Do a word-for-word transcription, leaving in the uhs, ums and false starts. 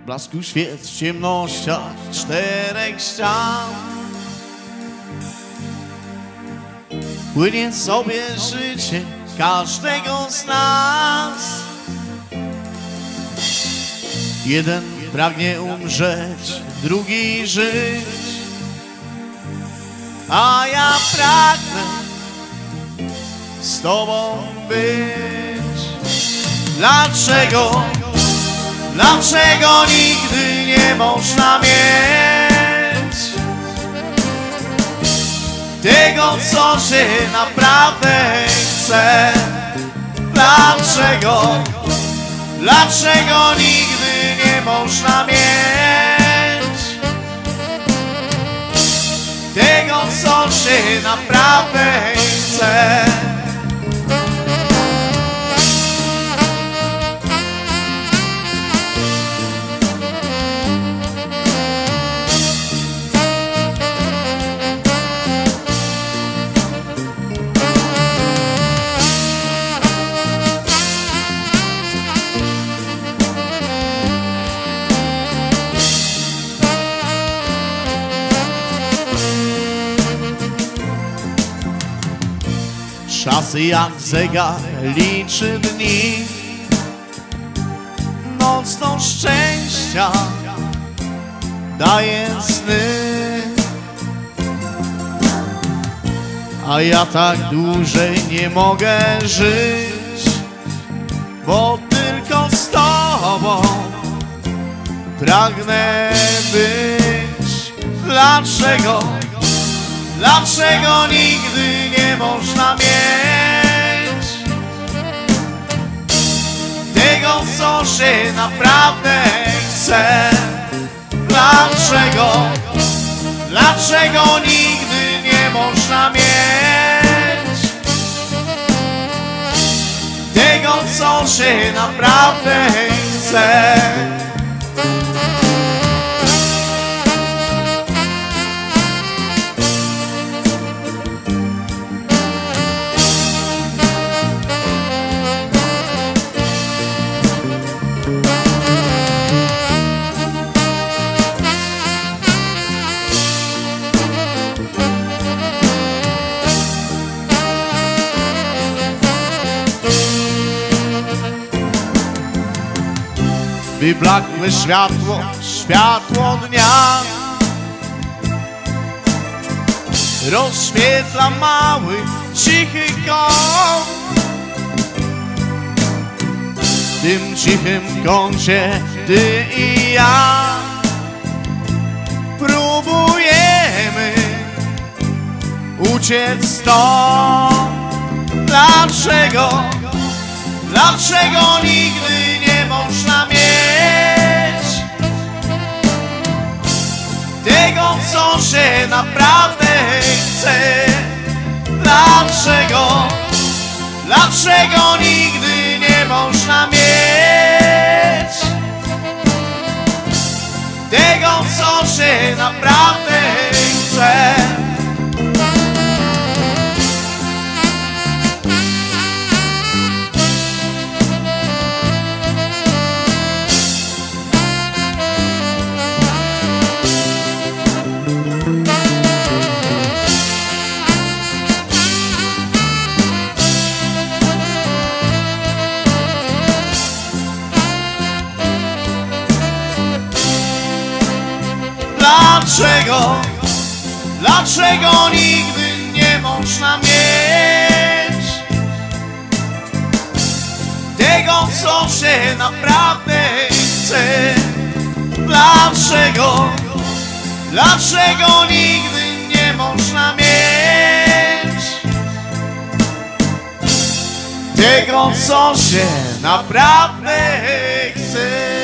blasku świec w ciemnościach czterech ścian płynie sobie życie każdego z nas. Jeden pragnie umrzeć, drugi żyć, a ja pragnę z Tobą być. Dlaczego, dlaczego nigdy nie można mieć tego, co się naprawdę chce? Dlaczego, dlaczego nigdy nie można mieć tego, co się naprawdę chce? Czasy jak zegar liczy dni, nocą szczęścia daje sny, a ja tak dłużej nie mogę żyć, bo tylko z Tobą pragnę być. Dlaczego, dlaczego nigdy nie można mieć tego, co się naprawdę chce? Dlaczego, dlaczego nigdy nie można mieć tego, co się naprawdę chce? Wyblakłe światło, światło dnia rozświetla mały, cichy kąt. W tym cichym kącie Ty i ja próbujemy uciec stąd. Dlaczego, dlaczego nigdy nie można mieć tego, co się naprawdę chce? Dlaczego, dlaczego nigdy nie można mieć tego, co się naprawdę chce? Dlaczego, dlaczego nigdy nie można mieć tego, co się naprawdę chce? Dlaczego, dlaczego nigdy nie można mieć tego, co się naprawdę chce?